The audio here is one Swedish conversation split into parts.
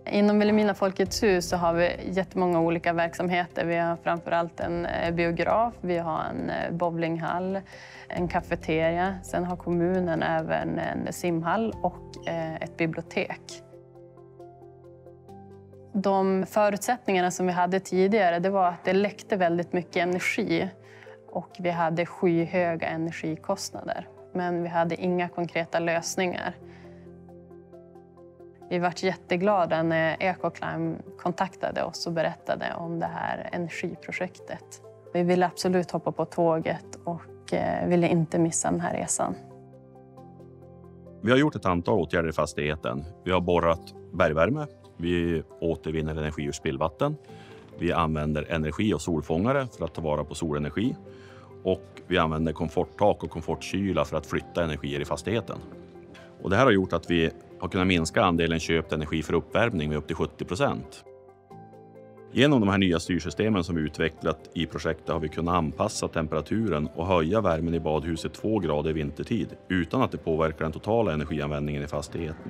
Inom Vilhelmina Folkets hus så har vi jättemånga olika verksamheter. Vi har framförallt en biograf, vi har en bowlinghall, en kafeteria. Sen har kommunen även en simhall och ett bibliotek. De förutsättningarna som vi hade tidigare, det var att det läckte väldigt mycket energi och vi hade skyhöga energikostnader. Men vi hade inga konkreta lösningar. Vi var jätteglada när Ecoclime kontaktade oss och berättade om det här energiprojektet. Vi ville absolut hoppa på tåget och ville inte missa den här resan. Vi har gjort ett antal åtgärder i fastigheten. Vi har borrat bergvärme, vi återvinner energi ur spillvatten. Vi använder energi och solfångare för att ta vara på solenergi. Och vi använder komforttak och komfortkyla för att flytta energier i fastigheten. Och det här har gjort att vi har kunnat minska andelen köpt energi för uppvärmning med upp till 70%. Genom de här nya styrsystemen som vi utvecklat i projektet har vi kunnat anpassa temperaturen och höja värmen i badhuset 2 grader vintertid utan att det påverkar den totala energianvändningen i fastigheten.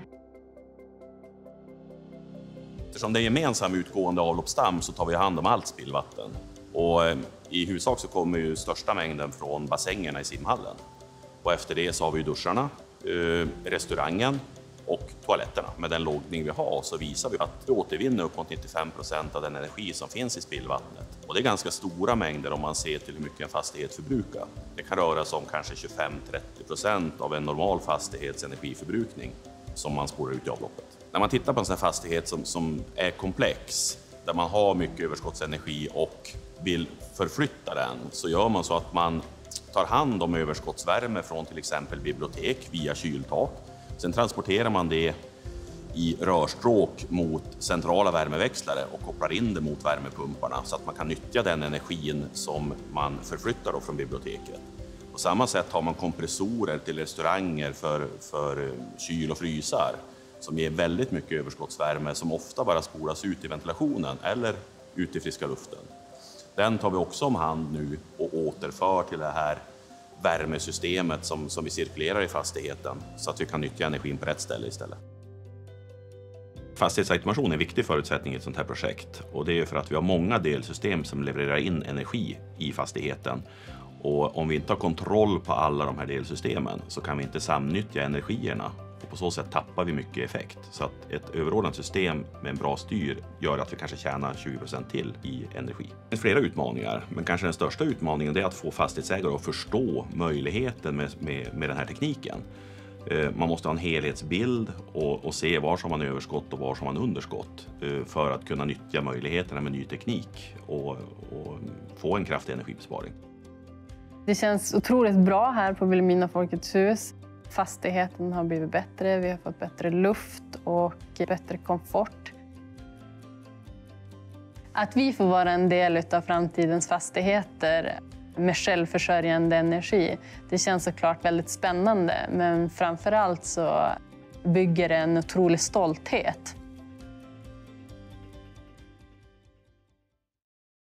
Eftersom det är gemensam utgående avloppsdamm så tar vi hand om allt spillvatten. Och i huvudsak så kommer ju största mängden från bassängerna i simhallen. Och efter det så har vi duscharna, restaurangen och toaletterna. Med den loggning vi har så visar vi att vi återvinner upp mot 95% av den energi som finns i spillvattnet. Och det är ganska stora mängder om man ser till hur mycket en fastighet förbrukar. Det kan röra sig om kanske 25-30% av en normal fastighets energiförbrukning som man spårar ut i avloppet. När man tittar på en sån här fastighet som är komplex, där man har mycket överskottsenergi och vill förflytta den, så gör man så att man tar hand om överskottsvärme från till exempel bibliotek via kyltak. Sen transporterar man det i rörstråk mot centrala värmeväxlare och kopplar in det mot värmepumparna så att man kan nyttja den energin som man förflyttar från biblioteket. På samma sätt har man kompressorer till restauranger för kyl och frysar som ger väldigt mycket överskottsvärme som ofta bara spolas ut i ventilationen eller ut i friska luften. Den tar vi också om hand nu och återför till det här värmesystemet som vi cirkulerar i fastigheten så att vi kan nyttja energin på rätt ställe istället. Fastighetsautomation är en viktig förutsättning i ett sånt här projekt och det är för att vi har många delsystem som levererar in energi i fastigheten. Och om vi inte har kontroll på alla de här delsystemen så kan vi inte samnyttja energierna och på så sätt tappar vi mycket effekt. Så att ett överordnat system med en bra styr gör att vi kanske tjänar 20% till i energi. Det finns flera utmaningar, men kanske den största utmaningen är att få fastighetsägare att förstå möjligheten med den här tekniken. Man måste ha en helhetsbild och se var som man är överskott och var som man är underskott för att kunna nyttja möjligheterna med ny teknik och få en kraftig energibesparing. Det känns otroligt bra här på Vilhelmina Folkets hus. Fastigheten har blivit bättre, vi har fått bättre luft och bättre komfort. Att vi får vara en del av framtidens fastigheter med självförsörjande energi, det känns såklart väldigt spännande. Men framförallt så bygger det en otrolig stolthet.